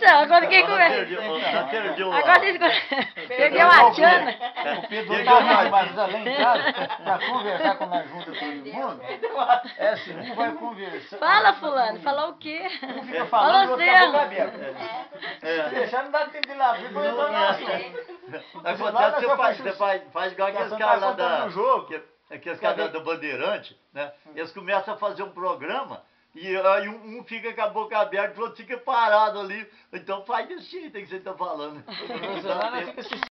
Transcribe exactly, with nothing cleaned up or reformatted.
não, agora quem Agora começa? perdeu, já perdeu Agora a- vocês começam. Perdeu a Tiana. O Pedro Perdeu tá a muito mais Martins. além em casa pra conversar com nós juntos todo mundo. É assim, um vai conversar. Fala, fulano, falou o quê? Um fica Fala falando e o outro tá você. boca aberta. É. Se deixar, não dá tempo de ir lá abrir, depois eu tô na ação. Acontece, você faz, você faz, faz igual aqueles Nós caras lá estamos da... contando um jogo. que- Aqueles caras da- do Bandeirante, né? Eles começam a fazer um programa e aí um, um fica com a boca aberta, o outro fica parado ali. Então faz desse jeito que você tá falando. O Bolsonaro fica se